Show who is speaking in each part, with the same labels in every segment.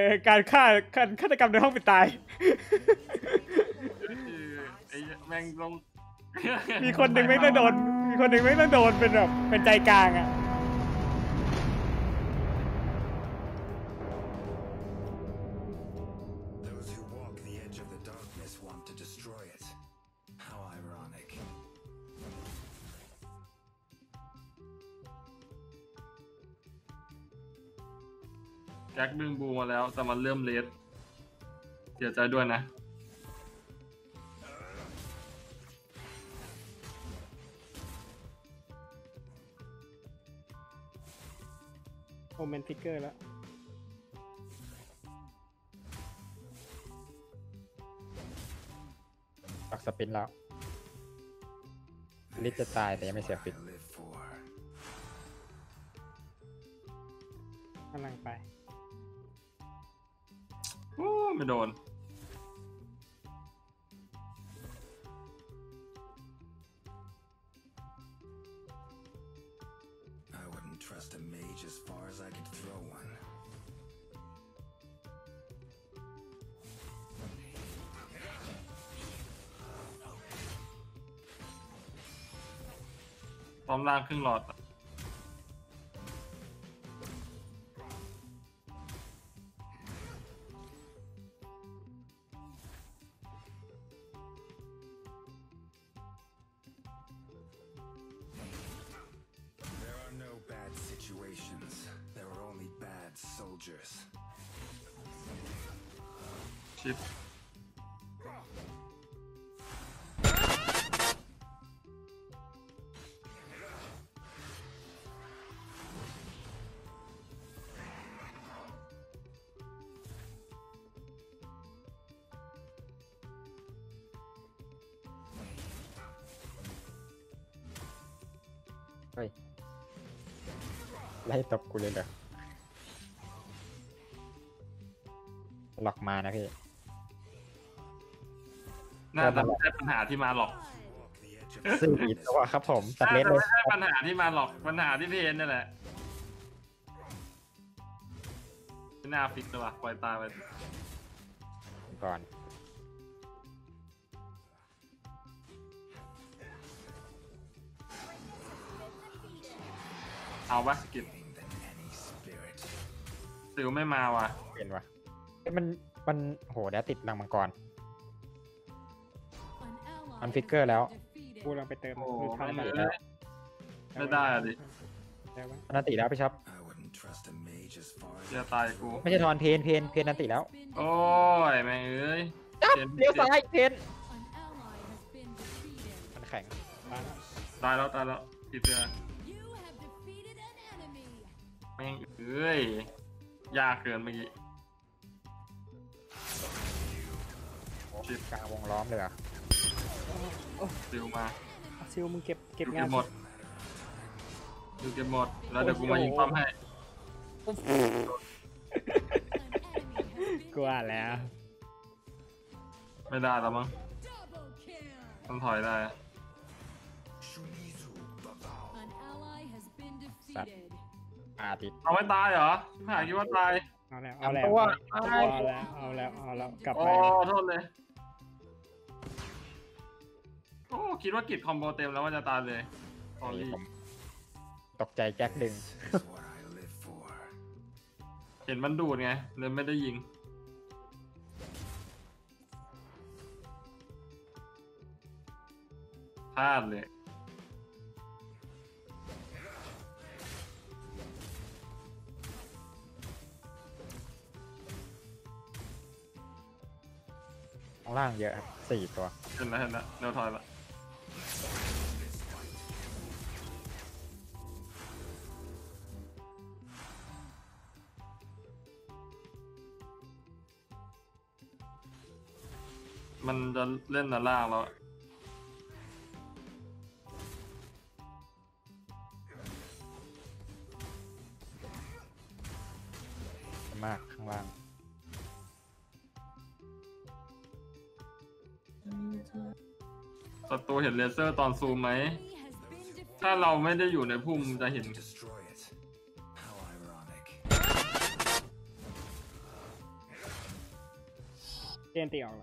Speaker 1: การฆาตกรรมในห้องปิดตาย
Speaker 2: ไอ้แม่งลง
Speaker 1: มีคนหนึ่งไม่ต้องโดนเป็นแบบเป็นใจกลางอ่ะ
Speaker 2: แจ็คดึงบูมาแล้วแต่มันเริ่มเลสเสียใจด้วยนะ
Speaker 1: โอเมนทิกเกอร์แล้ว
Speaker 3: ปักสปินแล้วลิซจะตายแต่ยังไม่เสียฟิต
Speaker 1: กำลังไป
Speaker 2: โอ้ไม่โดนพร้อมล่างครึ่งหลอดชิป
Speaker 3: เฮ้ยไล่ตบกูเลยเหรอหลอกมานะพี่
Speaker 2: น่าจะไม่ใช่ปัญหาที่มาหรอก
Speaker 3: 4 ตัวครับผมตัดเลสเลย
Speaker 2: ไม่ใช่ปัญหาที่มาหรอกปัญหาที่เพนนี่แหละไม่น่าฟิกเลยว่ะปล่อยตายไป
Speaker 3: ก่อน
Speaker 2: เอาปะสกิลซิลไม่มาว่ะ
Speaker 3: เป็นวะมันโหแล้วติดรังมังกรมันฟิกเกอร์แล้ว
Speaker 1: กูลองไปเติม
Speaker 2: โอ้
Speaker 1: ทำ
Speaker 2: ไม่
Speaker 1: แบบ
Speaker 2: เลยไม่ได้อะดิ
Speaker 3: นันติแล้วพี่ช็อป
Speaker 2: จะตายกู
Speaker 3: ไม่ใช่ทอนเพนนันติแล้ว
Speaker 2: โอ้ยแม่งเอ้ย
Speaker 3: เลี้ยวซ้ายเพนมันแข็ง
Speaker 2: ตายแล้วติดเตือแม่งเอ้ยยากเกินเมื่อกี้
Speaker 3: ชิปกลางวงล้อมเลยอ่ะ
Speaker 2: ซิลมา
Speaker 1: ซิลมึงเก็บงาน
Speaker 2: หมดดูเก็บหมดแล้วเดี๋ยวกูมายิงป้อมให้
Speaker 1: กลัวแล้ว
Speaker 2: ไม่ได้แล้วมั้งต้องถอยได้
Speaker 3: สัตว์ติด
Speaker 2: เอาไม่ตายเหรอไม่คิดว่าตาย
Speaker 1: เอาแล้วกลับไป
Speaker 2: โอ้โทษเลยโอ้คิดว่ากิจคอมโบเต็มแล้วว่าจะตายเลยตอรี่
Speaker 3: ตกใจแจ็คดึง
Speaker 2: เห็นมันดูดไงเลยไม่ได้ยิงพลาดเลย
Speaker 3: ข้างล่างเยอะครับ4 ตัว
Speaker 2: เห็นแล้วเร็วถอยละมันจะเล่นด้านล่างแล้ว
Speaker 3: มากข้างล่าง
Speaker 2: ศัตรูเห็นเลเซอร์ตอนซูมไหมถ้าเราไม่ได้อยู่ในพุ่มจะเห็น
Speaker 1: เจนตีออกแล้ว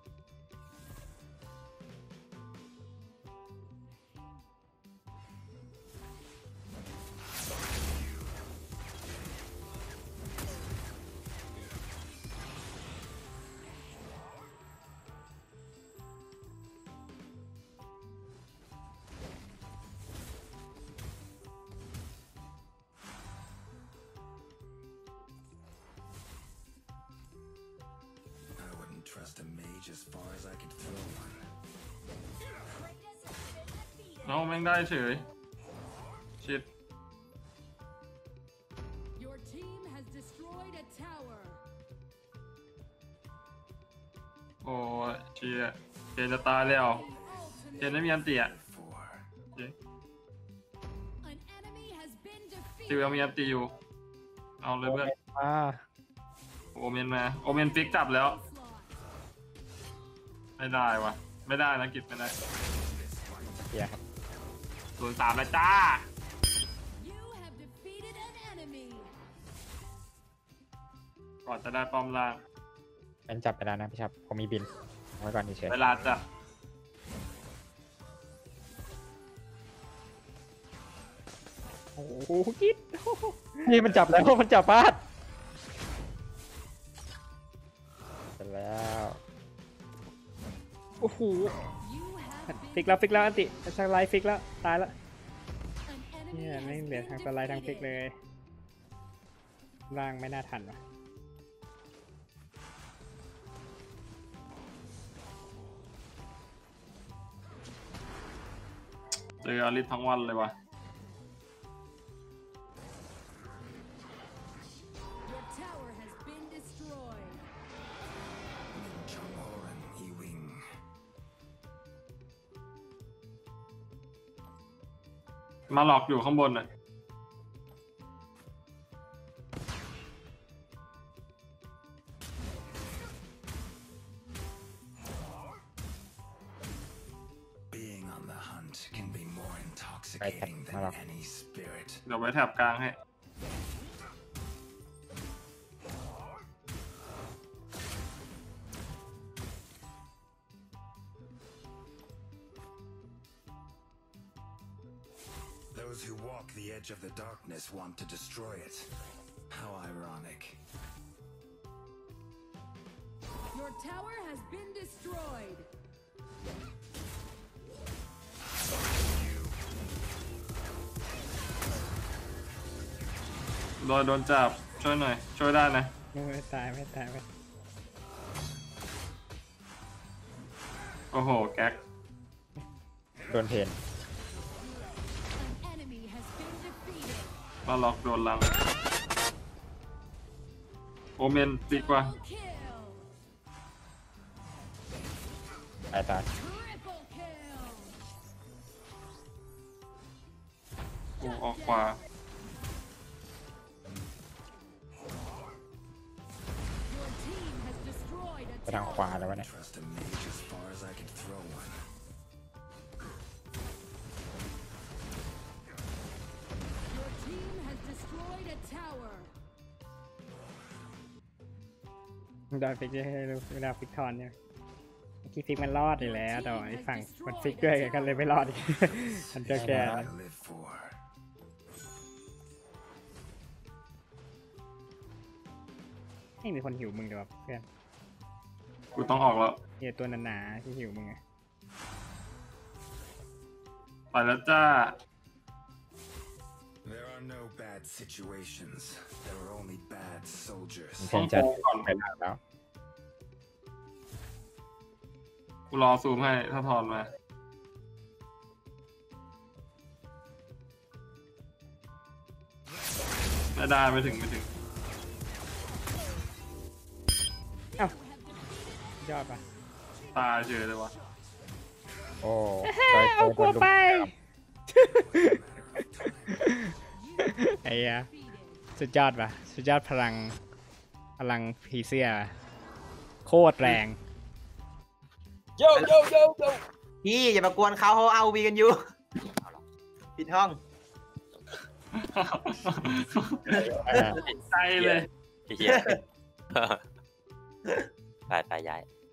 Speaker 4: Trust a mage as far as I could throw one.
Speaker 2: เอาแม่งได้เฉยชิด
Speaker 5: Your team has destroyed a tower.
Speaker 2: โอ้ยเชียเจนจะตายแล้วเจนไม่มีอันเตีย
Speaker 4: Four.
Speaker 2: โอเค
Speaker 5: An enemy has been
Speaker 2: จิว
Speaker 5: defeated.
Speaker 2: ยังมีอันตีอยู่เอาเลยเพื่อน
Speaker 3: อ่า
Speaker 2: โอเมนมาโอเมนฟิกจับแล้ว ไม่ได้วะไม่ได้นะกิจไม่ได้
Speaker 3: เฮียครับ
Speaker 2: 03แล้วจ้า
Speaker 5: You have defeated an enemy.
Speaker 2: ก่อนจะได้ป้อมล่าง
Speaker 3: เป็นจับไปแล้วนะพี่ชับผมมีบินเอาไว้ก่อนเฉย
Speaker 2: เวลาจะ
Speaker 1: โอ้โหกิ๊ด
Speaker 3: ๆนี่มันจับแล้วมันจับพลาดไปแล้ว
Speaker 1: โอ้โห
Speaker 5: You have
Speaker 1: ฟิก
Speaker 5: been
Speaker 1: แล้วฟิกแล้วอันติชักไลฟ์ฟิกแล้วตายแล้ว
Speaker 5: an enemy
Speaker 1: เนี่ย
Speaker 5: has
Speaker 1: ไม่เหลือ
Speaker 5: been
Speaker 1: ทางสไลด์ทางฟิก
Speaker 5: defeated.
Speaker 1: เลยล่างไม่น่าทันวะ
Speaker 2: เจออลิสทั้งวันเลยวะ
Speaker 5: Your tower has been destroyed.
Speaker 4: Min Changhoran Ewing.
Speaker 2: มาหลอกอยู่ข้างบนน่ะ
Speaker 4: Being on the hunt can be more intoxicating than
Speaker 3: Malak.
Speaker 4: any spirit.
Speaker 2: เดี๋ยวไว้แถบกลางให้
Speaker 4: Those who walk the edge of the darkness want to destroy it. How ironic.
Speaker 5: Your tower has been destroyed.
Speaker 2: โดนจับช่วยหน่อย ช่วยได้นะ
Speaker 1: ไม่ตายไม่ตายไม่
Speaker 2: โอ้โห แก๊ก
Speaker 3: โดนเพน
Speaker 5: An enemy has been defeated.
Speaker 2: มาหลอกโดนหลัง โอเมนดีกว่า
Speaker 5: Double kill.
Speaker 3: ตายตาย
Speaker 5: Triple kill.
Speaker 2: โอ้ออกขวา
Speaker 5: Your team has destroyed a
Speaker 3: ไปทางขวา
Speaker 5: tower.
Speaker 3: แล้ววะเนี่ย
Speaker 4: Trust a mage as far as I could throw one.
Speaker 5: Your team has destroyed a tower.
Speaker 1: โดนฟิกให้รู้เวลาฟิกทอนเนี่ยเมื่อกี้ฟิกมันรอดอยู่แล้วแต่ว่าไอ้ฝั่งมันฟิกด้วยกันเลยไม่รอดอีก มันจะแก่
Speaker 4: I live for.
Speaker 1: ไม่มีคนหิวมึงเดี๋ยวเพื่อน
Speaker 2: กูต้องออกแล้ว
Speaker 1: เฮียตัวหนาๆที่หิวมึงไง
Speaker 2: ไปแล้วจ้า
Speaker 4: There are no bad situations. There are only bad soldiers.
Speaker 3: เพนจัด
Speaker 2: ก่อน
Speaker 3: ไปแล้ว
Speaker 2: กูรอซูมให้ถ้าถอนมา ไม่ได้ไม่ถึง
Speaker 1: เอ้ายอดปะ
Speaker 2: ตายเฉยเลยวะ
Speaker 3: โอ้
Speaker 1: เอากลัวไป
Speaker 5: You
Speaker 1: ไอ้เหี้ย
Speaker 5: defeated.
Speaker 1: สุดยอดปะสุดยอดพลังผีเสื้อโคตรแรง
Speaker 6: โยโยโยโยพี่อย่ามากวนเขาเอาวีกันอยู่เอาหรอปิดห้อง
Speaker 2: ใจเลย
Speaker 7: เฮีย ไปย้าย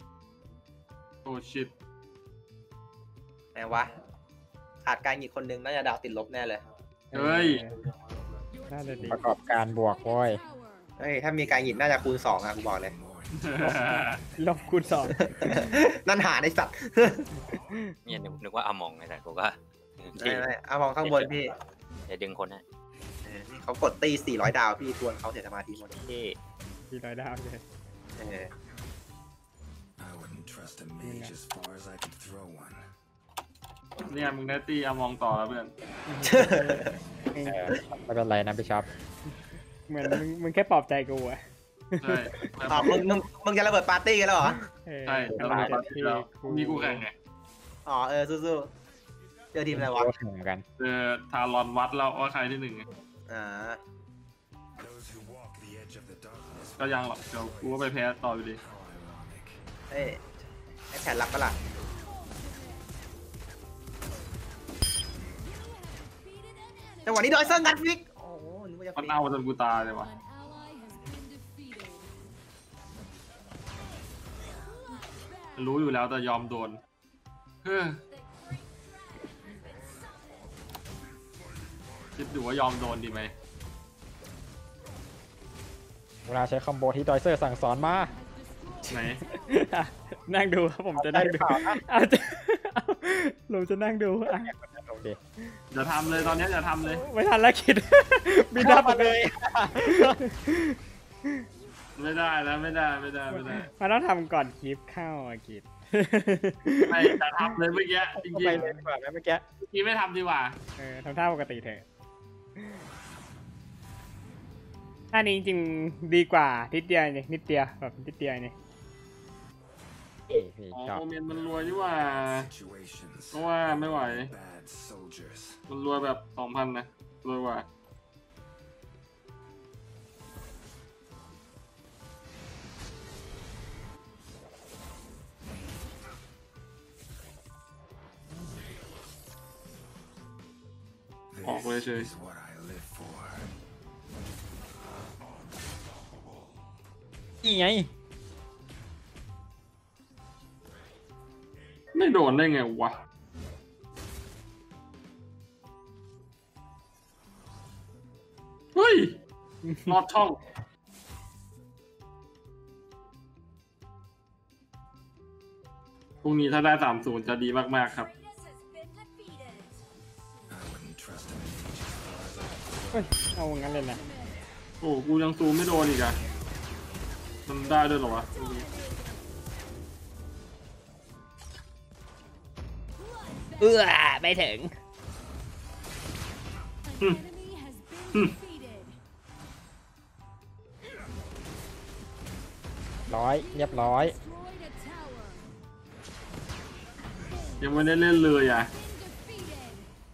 Speaker 2: โอ้ชิต
Speaker 6: ไหนวะขาดการอีกคนนึงน่าจะดาวติดลบแน่เลย
Speaker 2: เฮ้ย
Speaker 1: น่าจะดี
Speaker 3: ประกอบการบวกโว้ย
Speaker 6: เฮ้ยถ้ามีการหยิบน่าจะคูณ2อะกูบอกเลย
Speaker 1: ลบคูณสอง
Speaker 6: นั่นหาในสัตว์
Speaker 7: เนี่ยนึกว่าอามองไงแต่กูก็
Speaker 6: ไม่เอามองข้างบนพี่
Speaker 7: จะดึงคนให้
Speaker 6: นี่เขากดตี400 ดาวพี่ทวนเขาเสียสมาธิหมด
Speaker 7: ที่
Speaker 1: 400 ดาวเลย
Speaker 6: เออ
Speaker 4: I wouldn't trust a mage as far as I could throw one.
Speaker 2: เนี่ยมึงได้ตีอามองต่อแล้วเพื่อน
Speaker 3: ไม่เป็นไรนะพี่ช็อป
Speaker 1: เหมือนมึงแค่ปลอบใจกูอะ
Speaker 2: ใช่
Speaker 6: อ๋อมึงจะระเบิดปาร์ตี้กันแล้วเหรอ
Speaker 2: ใช่
Speaker 1: กำลังจะที่
Speaker 2: นี่กูแข่งไง
Speaker 6: อ๋อสู้ๆเจอทีมอะไรวะ
Speaker 3: เหมือนกัน
Speaker 2: เจอทารอนวัดแล้วว่าใครที่หนึ่งไง
Speaker 6: อ่า
Speaker 4: Those who walk the edge of the darkness.
Speaker 2: ก็ยังหรอกเดี๋ยวกูก็ไปแพ้ต่ออยู่ดี
Speaker 4: How ironic.
Speaker 6: เอ้ยให้แผนรับปะล่ะ จังหวะนี้ดอยเซอร์งัดฟิก โอ้โหนึกว่าจะ
Speaker 2: มัน
Speaker 6: ฟิก
Speaker 2: เอาจนกูตายเลยว่ะ
Speaker 5: An ally has been defeated.
Speaker 2: รู้อยู่แล้วแต่ยอมโดนเฮ้อคิดดูว่ายอมโดนดีไหม
Speaker 3: เวลาใช้คอมโบที่ดอยเซอร์สั่งสอนมา
Speaker 2: ไหน
Speaker 1: นั่งดูครับผมจะนั่งดูเอาจะเราจะนั่งดูอ่ะ
Speaker 3: ลงดิ
Speaker 2: อย่าทำเลยตอนนี้อย่าทำเลย
Speaker 1: ไม่ทันแล้วคิด บินดับมาเลย
Speaker 2: ไม่ได้แล้วไม่ได้ไม่ได้ไม่ได้
Speaker 1: มันต้องทำก่อนคลิปเข้าอะกิด
Speaker 2: ไม่จะทำเลยเมื่อกี้จริง
Speaker 3: ไปเลยดีกว่าไหมเมื่อกี้
Speaker 2: ๆเมื่อกี้ไม่ทำดีกว่า
Speaker 1: ทำท่าปกติเถอะท่านี้จริงๆดีกว่านิดเดียวนี่นิดเดียวแบบนิดเดียวนี่
Speaker 3: พี่
Speaker 2: อ๋อ
Speaker 3: ชอบ
Speaker 2: โอเมนมันรวยนี่หว่า
Speaker 4: Situations.
Speaker 2: เพราะว่าไม่ไหว
Speaker 4: Bad soldiers.
Speaker 2: มันรวยแบบ 2,000 นะรวยกว่า ออกเลยเฉย
Speaker 4: This is what I live for.
Speaker 3: นี่ไง
Speaker 2: ไม่โดนได้ไงวะ เฮ้ยลอดช่อง พรุ่งนี้ถ้าได้ 3-0 จะดีมากๆครับ
Speaker 4: I wouldn't trust a mage as far as I could
Speaker 1: เฮ้ยเอางั้นเลยนะ
Speaker 2: โอ้กูยังซูมไม่โดนอีกอะทำได้ด้วยเหรอวะ
Speaker 1: ไม่ถึง
Speaker 5: An enemy has been defeated.
Speaker 3: เรียบร้อย
Speaker 5: Destroyed a tower.
Speaker 2: ยังไม่ได้เล่นเลยอ่ะ
Speaker 5: Been defeated.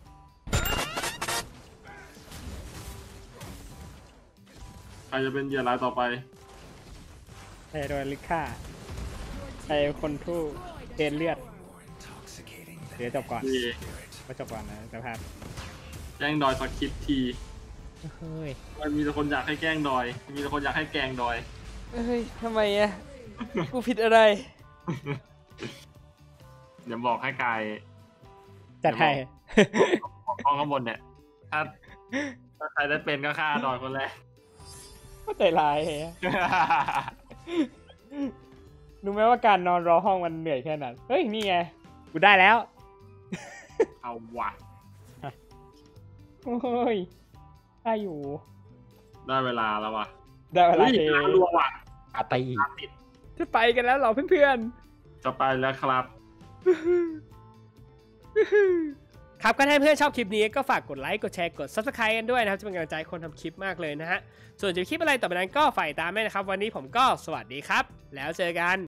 Speaker 2: ใครจะเป็นเหยื่อรายต่อไป
Speaker 1: ไอโดนลิค่าไอคนทู่เกณฑ์เลือด
Speaker 4: more intoxicating
Speaker 1: เดี๋ยว
Speaker 4: than
Speaker 1: จบก่อน
Speaker 2: ดี
Speaker 1: ก็จบก่อนนะสภาพ
Speaker 2: แกล้งดอยสักคลิปที
Speaker 1: เฮ้ย
Speaker 2: มันมีแต่คนอยากให้แกล้งดอย มีแต่คนอยากให้แกล้งดอย
Speaker 1: เฮ้ยทำไมอะกูผิดอะไร
Speaker 2: เดี๋ยวบอกให้กาย
Speaker 1: จัดให้
Speaker 2: ห้องข้างบนเนี่ย ถ้าใครได้เป็นก็ฆ่าดอยคนแรก
Speaker 1: ก็ใจร้ายเฮ้ยรู้ไหมว่าการนอนรอห้องมันเหนื่อยแค่ไหนเฮ้ย นี่ไง กูได้แล้ว
Speaker 2: เอาว่ะ
Speaker 1: โอ้ย ได้อยู่
Speaker 2: ได้เวลาแล้วว่ะ
Speaker 1: ได้เวลา
Speaker 2: เฮ้ย
Speaker 1: เท
Speaker 2: น้ำรัวว่ะ
Speaker 3: อาตี
Speaker 1: จะไปกันแล้วเหรอเพื่อน
Speaker 2: จะไปแล้วครับ
Speaker 1: ๆ ครับก็ถ้าเพื่อนชอบคลิปนี้ก็ฝากกดไลค์ กดแชร์ กด Subscribe กันด้วยนะครับ จะเป็นกำลังใจให้คนทำคลิปมากเลยนะฮะ ส่วนจะคลิปอะไรต่อไปนั้นก็ฝ่ายตามด้วยนะครับ วันนี้ผมก็สวัสดีครับ แล้วเจอกัน